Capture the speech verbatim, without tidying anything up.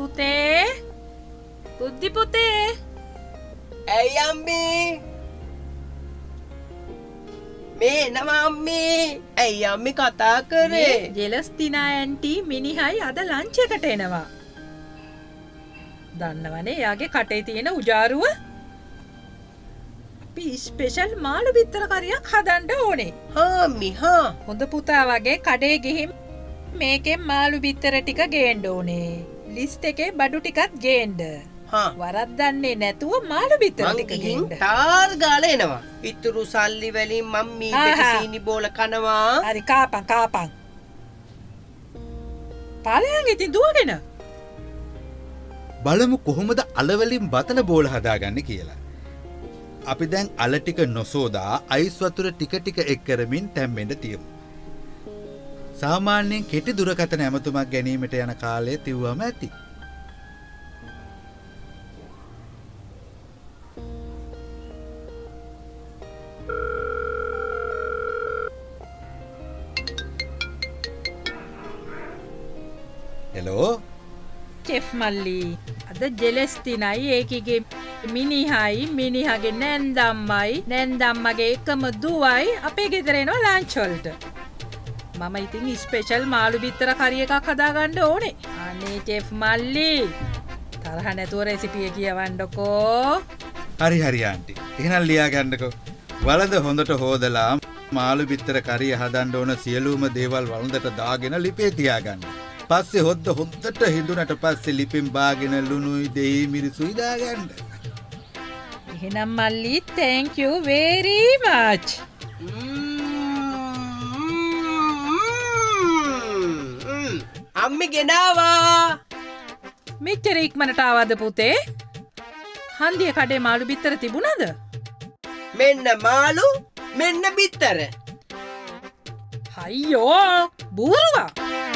පුතේ බුද්ධි පුතේ ඇයි අම්මේ මේ නම අම්මේ ඇයි අම්මේ කතා කරේ ජෙලස්ටිනා ඇන්ටි මිනිහයි අද ලන්ච් එකට එනවා දන්නවනේ එයාගේ කටේ තියෙන උජාරුව අපි ස්පෙෂල් මාළු බිත්තර කරියක් හදන්න ඕනේ හා මිහා හොඳ පුතා වගේ කඩේ ගිහින් මේකෙන් මාළු බිත්තර ටික ගේන්න ඕනේ ලිස්ට් එකේ බඩු ටිකක් ගේන්න හා වරද්දන්නේ නැතුව මාළු බිත්තර ටික ගේන්න තාර් ගාලා එනවා ඉතුරු සල්ලි වලින් මම මීට සීනි බෝල කනවා හරි කාපන් කාපන් පාලයන් ඉතින් දුවගෙන බලමු කොහොමද අලවලින් බතන බෝල හදාගන්නේ කියලා අපි දැන් අල ටික නොසෝදා අයිස් වතුර ටික ටික එක් කරමින් තැම්බෙන්න තියමු. සාමාන්‍යයෙන් කෙටි දුරකථන ඇමතුමක් ගැනීමට යන කාලය තිව්වම ඇති. හෙලෝ චෙෆ් මල්ලි අද ජෙලස්ටිනයි ඒකගේ මිනිහයි මිනිහගේ නැන්දම්මයි නැන්දම්මගේ එකම දුවයි අපේ ගෙදර එනවා ලන්ච් වලට මම ඉතින් ස්පෙෂල් මාළු බිත්තර කරි එකක් හදාගන්න ඕනේ අනේ චෙෆ් මල්ලි තරහ නැතුව රෙසිපිය කියවන්නකෝ හරි හරි ආන්ටි එහෙනම් ලියා ගන්නකෝ වලද හොඳට හොදලා මාළු බිත්තර කරිය හදන්න ඕන සියලුම දේවල් වලඳට දාගෙන ලිපේ තියාගන්න පස්සේ හොද්ද හොද්දට හිඳුනට පස්සේ ලිපෙන් බාගෙන ලුණුයි දෙයි මිරිසුයි දාගන්න එහෙනම් මල්ලි thank you very much අම්මි ගෙනාවා මෙච්චර ඉක්මනට ආවද පුතේ හන්දිය කඩේ මාළු බිත්තර තිබුණද මෙන්න මාළු මෙන්න බිත්තර අයියෝ බූරුවා